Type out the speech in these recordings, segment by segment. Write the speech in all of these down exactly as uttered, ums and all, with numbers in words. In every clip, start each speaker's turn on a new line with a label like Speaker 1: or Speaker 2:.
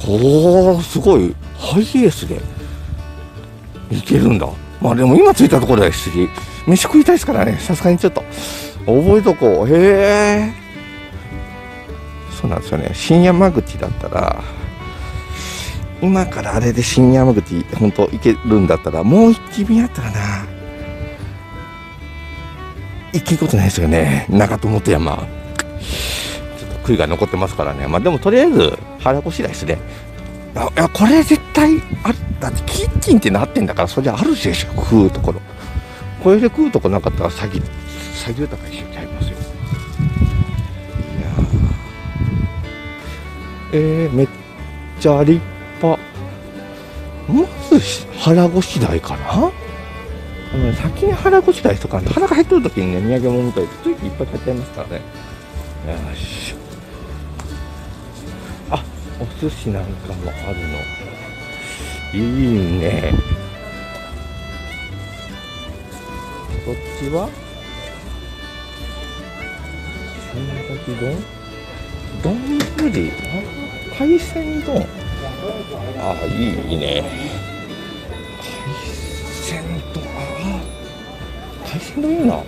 Speaker 1: おお、すごいハイエースで行けるんだ。まあでも今着いたところですし、飯食いたいですからね、さすがにちょっと覚えとこう。へえ、そうなんですよね。新山口だったら、今からあれで新山口本当行けるんだったら、もう一気見やったらな、行けることないですよね、長友と山。ちょっと悔いが残ってますからね。まあでもとりあえず腹ごしらえですね。あ、いや、これ絶対ある。だってキッチンってなってんだから、それあるでしょ、食うところ。これで食うとこなかったら詐欺、詐欺疑いしちゃいますよ。いやー、えー、めっちゃ立派。まず腹ごしらえかな。あの先に腹ごしらえとか、腹が減ってる時にね、土産物みたいでついていっぱい買っちゃいますからね。よし。あ、お寿司なんかもあるの。いいね。こっちは千崎丼、丼、あ、海鮮丼。あ、いいね。海鮮丼、あ、海鮮丼いいな。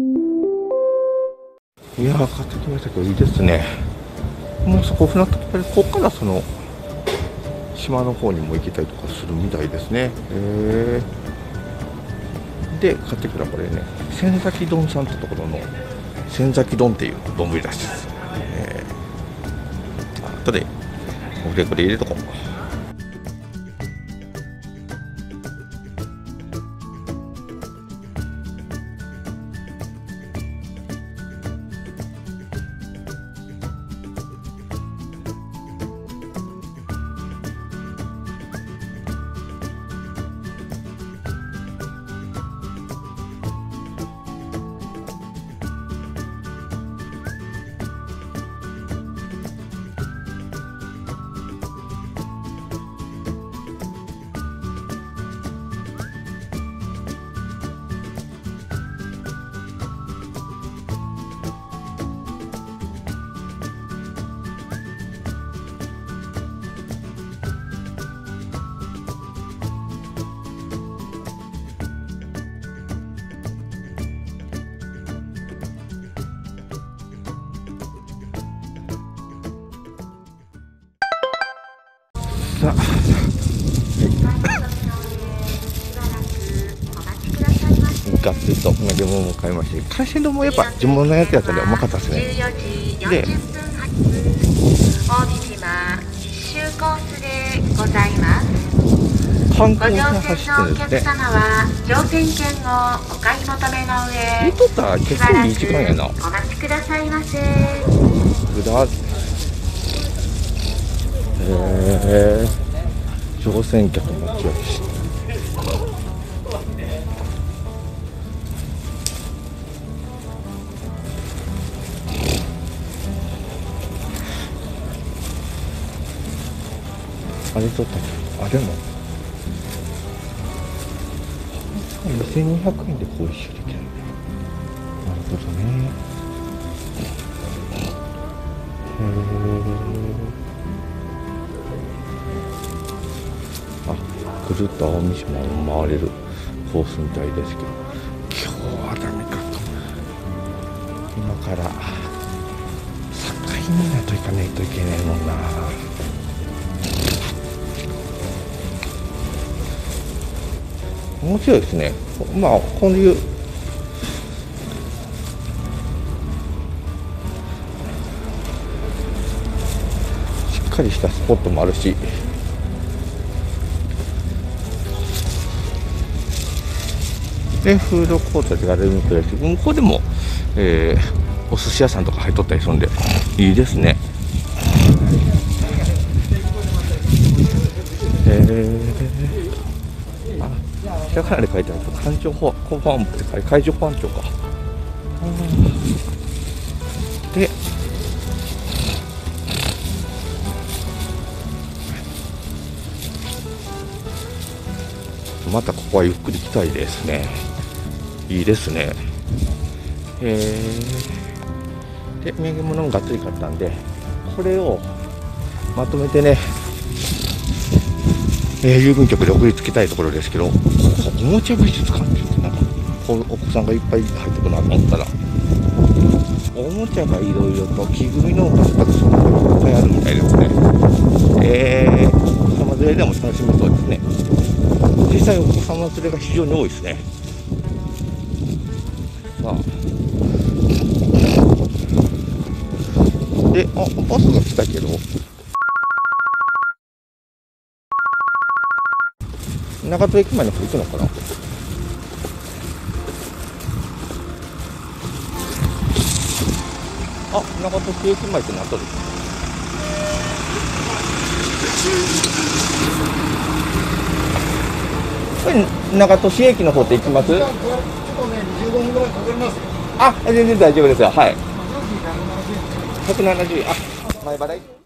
Speaker 1: いやー、買ってきましたけど、いいですね。もうそこ船とここからその島の方にも行けたりとかするみたいですね。へー。で買ってきたらこれね、千崎丼さんってところの千崎丼っていう丼らしいです。えー、あとでこれこれ入れとこう。さあ、ガッツリと土産物も買いまして、海鮮丼もやっぱ地元のやつやったらうまかったですね。で、
Speaker 2: 大三島一周コースでございます。
Speaker 1: 観光船
Speaker 2: ご乗
Speaker 1: 走
Speaker 2: 船のお客
Speaker 1: ってるんですね。
Speaker 2: 様は乗船券をお買い求めの上、
Speaker 1: 言うとったら結構いい時間やな。
Speaker 2: お待ちくださいませ。
Speaker 1: ぐだ、へー、乗船客の待ち合わせ。あれとったっけ、あ、でもにせんにひゃくえんでこう一周できる。なるほどね。へー。あ、ぐるっと青海島を回れるコースみたいですけど、今日はダメか。今から境港行かないといけないもんな。面白いですね。まあこういうしっかりしたスポットもあるし、でフードコートでガレージプレイス、向こうでも、えー、お寿司屋さんとか入っとったりするんでいいですね。えーひらがなで書いてあると海上保安部って書いて、海上保安庁か。で、またここはゆっくり行きたいですね。いいですね。えー、で土産物もがっつり買ったんで、これをまとめてねえー、郵便局で送りつけたいところですけど、おもちゃ美術館って言ってなんかおお子さんがいっぱい入ってくるなと思ったら、おもちゃがいろいろと木組みのアトラクションがいっぱいあるみたいですね。えー、お子様連れでも楽しめそうですね。実際お子様連れが非常に多いですね。さあで、あ、バスが来たけど長門駅前の方行くのかな。あ、長門駅前ってなっとる。これ長門市駅の方って行きます？あ、全然大丈夫ですよ。はい。ひゃくななじゅうえん。あ、前払い。